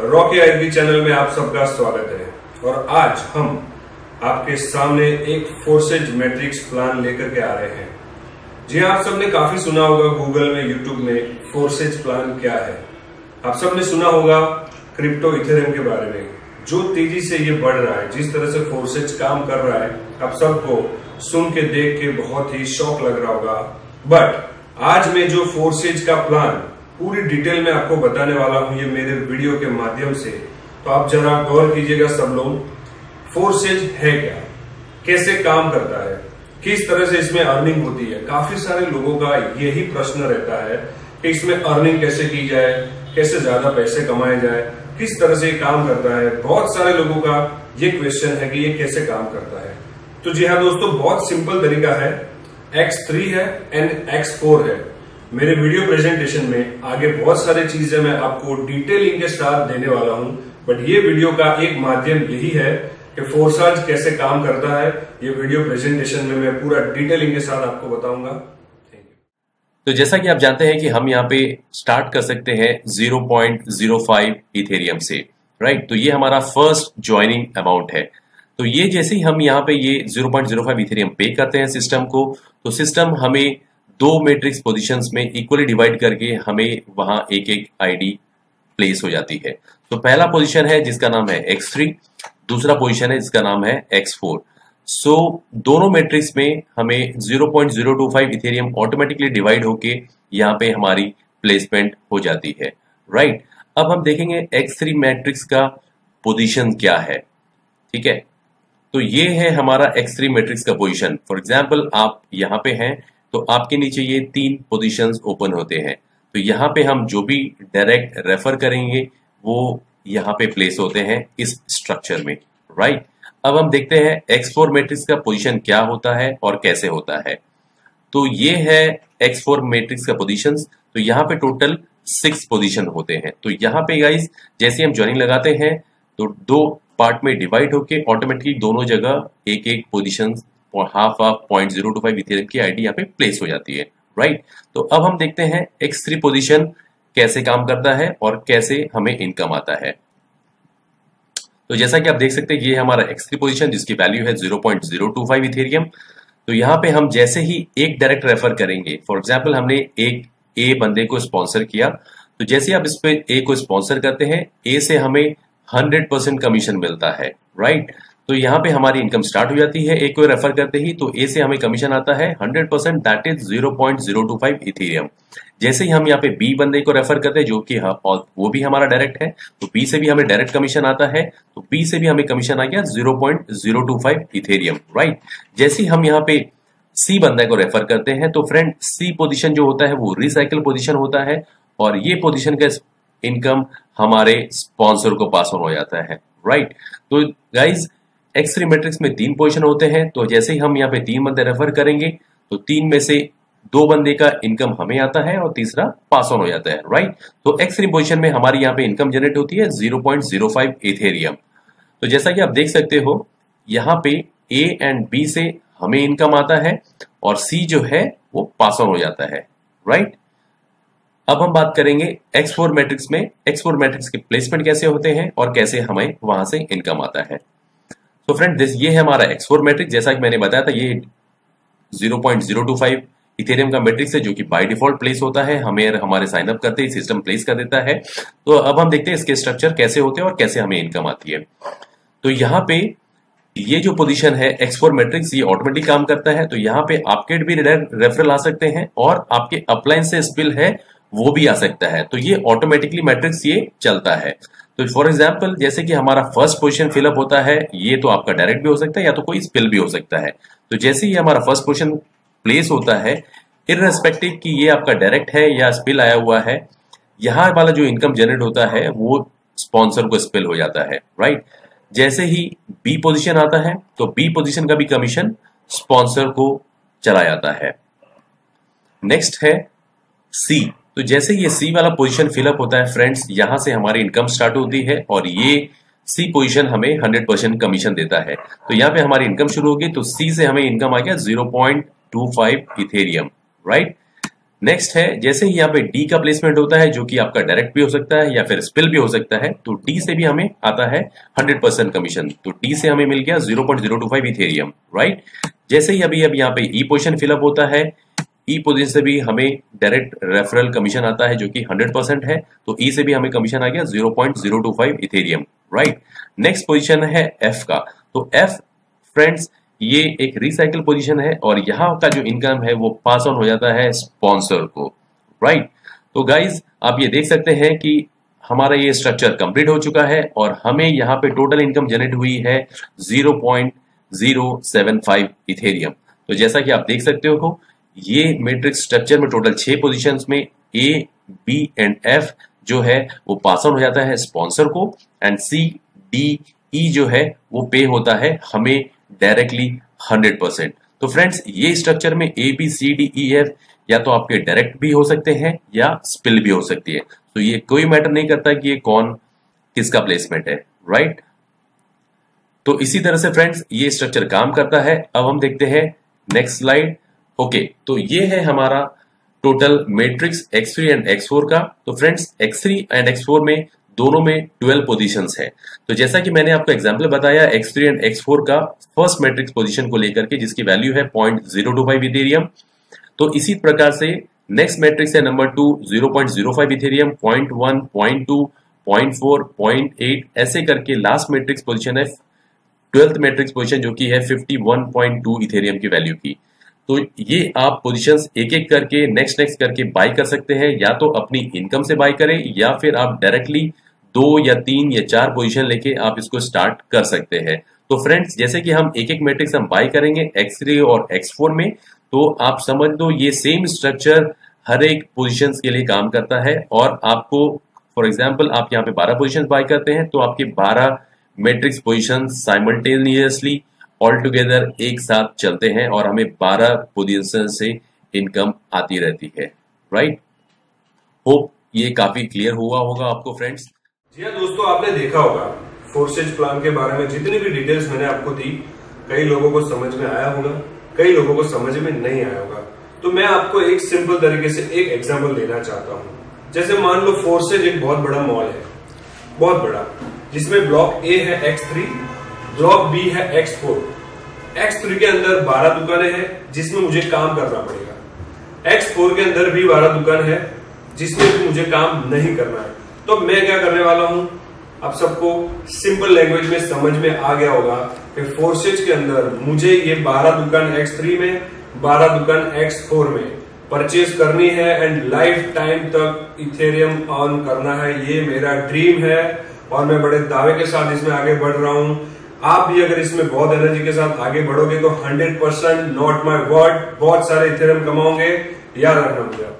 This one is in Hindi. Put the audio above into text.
रॉकी आईवी चैनल में आप सबका स्वागत है। और आज हम आपके सामने एक फोर्सेज मैट्रिक्स प्लान लेकर के आ रहे हैं। जी हाँ, आप सबने काफी सुना होगा गूगल में, यूट्यूब में फोर्सेज प्लान क्या है। आप सबने सुना होगा क्रिप्टो इथेरियम के बारे में, जो तेजी से ये बढ़ रहा है, जिस तरह से फोर्सेज काम कर रहा है, आप सबको सुन के देख के बहुत ही शौक लग रहा होगा। बट आज मैं जो फोर्सेज का प्लान पूरी डिटेल में आपको बताने वाला हूं ये मेरे वीडियो के माध्यम से, तो आप जरा गौर कीजिएगा सब लोग। फोर्सेज है क्या, कैसे काम करता है, किस तरह से इसमें अर्निंग होती है। काफी सारे लोगों का यही प्रश्न रहता है कि इसमें अर्निंग कैसे की जाए, कैसे ज्यादा पैसे कमाए जाए, किस तरह से ये काम करता है। बहुत सारे लोगों का ये क्वेश्चन है कि ये कैसे काम करता है। तो जी हाँ दोस्तों, बहुत सिंपल तरीका है। X3 है एंड X4 है। मेरे वीडियो प्रेजेंटेशन में आगे बहुत सारी चीजें मैं आपको डिटेलिंग के साथ देने वाला हूं, बट ये वीडियो का एक माध्यम यही है कि फोर्सेज कैसे काम करता है। ये वीडियो प्रेजेंटेशन में मैं पूरा डिटेलिंग के साथ आपको बताऊंगा। तो जैसा कि आप जानते हैं कि हम यहाँ पे स्टार्ट कर सकते हैं 0.05 इथेरियम से, राइट। तो ये हमारा फर्स्ट ज्वाइनिंग अमाउंट है। तो ये जैसे ही हम यहाँ पे ये 0.05 इथेरियम पे करते हैं सिस्टम को, तो सिस्टम हमें दो मैट्रिक्स पोजीशंस में इक्वली डिवाइड करके हमें वहां एक एक आईडी प्लेस हो जाती है। तो पहला पोजीशन है जिसका नाम है X3, दूसरा पोजीशन है जिसका नाम है X4। सो दोनों मैट्रिक्स में हमें 0.025 इथेरियम ऑटोमेटिकली डिवाइड होके यहाँ पे हमारी प्लेसमेंट हो जाती है, राइट। अब हम देखेंगे X3 मैट्रिक्स का पोजीशन क्या है, ठीक है। तो ये है हमारा X3 मैट्रिक्स का पोजीशन। फॉर एग्जाम्पल आप यहाँ पे हैं तो आपके नीचे ये तीन पोजीशंस ओपन होते हैं। तो यहाँ पे हम जो भी डायरेक्ट रेफर करेंगे वो यहाँ पे प्लेस होते हैं इस स्ट्रक्चर में, राइट। अब हम देखते हैं X4 मैट्रिक्स का पोजीशन क्या होता है और कैसे होता है। तो ये है X4 मैट्रिक्स का पोजीशंस। तो यहाँ पे टोटल 6 पोजीशन होते हैं। तो यहाँ पे गाइस जैसे हम ज्वाइनिंग लगाते हैं तो दो पार्ट में डिवाइड होके ऑटोमेटिकली दोनों जगह एक एक पोजीशन और हाफ 0.025 इथेरियम की आईडी यहाँ पे प्लेस हो जाती है, राइट। तो अब हम देखते हैं X3 पोजीशन कैसे काम करता है और कैसे हमें इनकम आता है। तो जैसा कि आप देख सकते हैं ये हमारा X3 पोजीशन जिसकी वैल्यू है 0.025 इथेरियम। तो यहाँ पे हम जैसे ही एक डायरेक्ट रेफर करेंगे, फॉर एग्जाम्पल हमने एक ए बंदे को स्पॉन्सर किया, तो जैसे आप इस पे ए को स्पॉन्सर करते हैं, ए से हमें 100% कमीशन मिलता है, राइट। तो यहाँ पे हमारी इनकम स्टार्ट हो जाती है। ए को रेफर करते ही तो ए से हमें कमीशन आता है 100%, दैट इज 0.025 इथेरियम। जैसे ही हम यहाँ पे बी बंदे को रेफर करते हैं जो कि और वो भी हमारा डायरेक्ट है, तो बी से भी हमें डायरेक्ट कमीशन आता है। तो बी से भी हमें कमीशन आ गया 0.025 इथेरियम, राइट। जैसे ही हम यहाँ पे सी बंदे को रेफर करते हैं तो फ्रेंड सी पोजीशन जो होता है वो रिसाइकल पोजीशन होता है और ये पोजीशन का इनकम हमारे स्पॉन्सर को पास ऑन हो जाता है, राइट। तो गाइज X3 मैट्रिक्स में 3 पोजीशन होते हैं। तो जैसे ही हम यहाँ पे 3 बंदे रेफर करेंगे तो 3 में से 2 बंदे का इनकम हमें आता है और तीसरा पास ऑन हो जाता है, राइट। तो X3 पोजीशन में हमारी यहाँ पे इनकम जनरेट होती है 0.05 इथेरियम। तो जैसा कि आप देख सकते हो यहाँ पे A एंड B से हमें इनकम आता है और C जो है वो पास ऑन हो जाता है, राइट। अब हम बात करेंगे X4 मैट्रिक्स में। X4 मैट्रिक्स के प्लेसमेंट कैसे होते हैं और कैसे हमें वहां से इनकम आता है। तो फ्रेंड ये है हमारा X4 मैट्रिक्स। जैसा कि मैंने बताया था ये 0.025 इथेरियम का मैट्रिक्स है जो कि बाय डिफॉल्ट प्लेस होता है। हमें हमारे साइन अप करते ही सिस्टम प्लेस कर देता है। तो अब हम देखते हैं इसके स्ट्रक्चर कैसे होते हैं और कैसे हमें इनकम आती है। तो यहाँ पे ये जो पोजीशन है X4 मैट्रिक्स ये ऑटोमेटिक काम करता है। तो यहाँ पे आपके भी रेफरल आ सकते हैं और आपके अपलाइन से स्पिल है वो भी आ सकता है। तो ये ऑटोमेटिकली मैट्रिक्स ये चलता है। तो फॉर एग्जाम्पल जैसे कि हमारा फर्स्ट पोजीशन फिलअप होता है, ये तो आपका डायरेक्ट भी हो सकता है या तो कोई स्पिल भी हो सकता है। तो जैसे ही हमारा फर्स्ट पोजीशन प्लेस होता है, इररेस्पेक्टिव कि ये आपका डायरेक्ट है या स्पिल आया हुआ है, यहाँ वाला जो इनकम जनरेट होता है वो स्पॉन्सर को स्पिल हो जाता है, राइट। जैसे ही बी पोजीशन आता है तो बी पोजीशन का भी कमीशन स्पॉन्सर को चला जाता है। नेक्स्ट है सी। तो जैसे ये सी वाला पोजीशन फिलअप होता है फ्रेंड्स, यहां से हमारी इनकम स्टार्ट होती है और ये सी पोजीशन हमें 100% कमीशन देता है। तो यहाँ पे हमारी इनकम शुरू होगी। तो सी से हमें इनकम आ गया 0.25 इथेरियम, राइट। नेक्स्ट है जैसे ही यहाँ पे डी का प्लेसमेंट होता है जो कि आपका डायरेक्ट भी हो सकता है या फिर स्पिल भी हो सकता है, तो डी से भी हमें आता है 100% कमीशन। तो डी से हमें मिल गया 0.025 इथेरियम, राइट। जैसे ही अभी यहाँ पे ई पोजीशन फिलअप होता है, ई पोजीशन से भी हमें डायरेक्ट रेफरल कमीशन आता है जो कि 100% है, तो ई से भी हमें कमीशन आ गया 0.025 इथेरियम, राइट। नेक्स्ट पोजीशन है एफ का। तो एफ फ्रेंड्स ये एक रिसाइकल पोजीशन है और यहाँ का जो इनकम है वो पास ऑन हो जाता है स्पॉन्सर को, राइट। तो गाइज आप ये देख सकते हैं कि हमारा ये स्ट्रक्चर कंप्लीट हो चुका है और हमें यहाँ पे टोटल इनकम जनरेट हुई है 0.075 इथेरियम। तो जैसा कि आप देख सकते हो ये मैट्रिक्स स्ट्रक्चर में टोटल 6 पोजीशंस में ए, बी एंड एफ जो है वो पास ऑन हो जाता है स्पॉन्सर को, एंड सी, डी, ई जो है वो पे होता है हमें डायरेक्टली 100%। तो फ्रेंड्स ये स्ट्रक्चर में A, B, C, D, E, F या तो आपके डायरेक्ट भी हो सकते हैं या स्पिल भी हो सकती है। तो ये कोई मैटर नहीं करता कि ये कौन किसका प्लेसमेंट है, राइट। तो इसी तरह से फ्रेंड्स ये स्ट्रक्चर काम करता है। अब हम देखते हैं नेक्स्ट स्लाइड। ओके, तो ये है हमारा total matrix X3 and X4 का। तो फ्रेंड्स X3 एंड X4 में दोनों में 12 पोजीशंस है। तो जैसा कि मैंने आपको एग्जांपल बताया X3 एंड X4 का फर्स्ट मैट्रिक्स पोजीशन को लेकर के जिसकी वैल्यू है 0.025 इथेरियम, तो इसी प्रकार से नेक्स्ट मैट्रिक्स है नंबर 2 0.05 इथेरियम, 0.1, 0.2, 0.4, 0.8 ऐसे करके लास्ट मैट्रिक्स पोजीशन है 12th मैट्रिक्स पोजीशन जो कि है 51.2 इथेरियम की वैल्यू की। तो ये आप पोजीशंस एक एक करके नेक्स्ट करके बाय कर सकते हैं, या तो अपनी इनकम से बाय करें या फिर आप डायरेक्टली 2 या 3 या 4 पोजीशन लेके आप इसको स्टार्ट कर सकते हैं। तो फ्रेंड्स जैसे कि हम एक एक मैट्रिक्स हम बाय करेंगे X3 और X4 में, तो आप समझ दो ये सेम स्ट्रक्चर हर एक पोजीशंस के लिए काम करता है। और आपको फॉर एग्जांपल आप यहाँ पे 12 पोजीशंस बाय करते हैं तो आपके 12 matrix positions simultaneously all together एक साथ चलते हैं और हमें 12 पोजीशन से इनकम आती रहती है, राइट। होप ये काफी क्लियर हुआ होगा आपको फ्रेंड्स। जी हाँ दोस्तों, आपने देखा होगा फोर्सेज प्लान के बारे में जितनी भी डिटेल्स मैंने आपको दी, कई लोगों को समझ में आया होगा, कई लोगों को समझ में नहीं आया होगा। तो मैं आपको एक सिंपल तरीके से एक एग्जाम्पल देना चाहता हूँ। जैसे मान लो फोर्सेज एक बहुत बड़ा मॉल है, बहुत बड़ा, जिसमें ब्लॉक ए है X3, ब्लॉक बी है X4। X3 के अंदर 12 दुकानें हैं जिसमें मुझे काम करना पड़ेगा। X4 के अंदर भी 12 दुकान है जिसमें भी मुझे काम नहीं करना है। तो मैं क्या करने वाला हूं, आप सबको सिंपल लैंग्वेज में समझ में आ गया होगा कि फोर्सेज के अंदर मुझे ये 12 दुकान X3 में, 12 दुकान X4 में परचेज करनी है एंड लाइफ टाइम तक इथेरियम अर्न करना है। ये मेरा ड्रीम है और मैं बड़े दावे के साथ इसमें आगे बढ़ रहा हूं। आप भी अगर इसमें बहुत एनर्जी के साथ आगे बढ़ोगे तो 100% नॉट माय वर्ड बहुत सारे इथेरियम कमाओगे, याद रखना मुझे।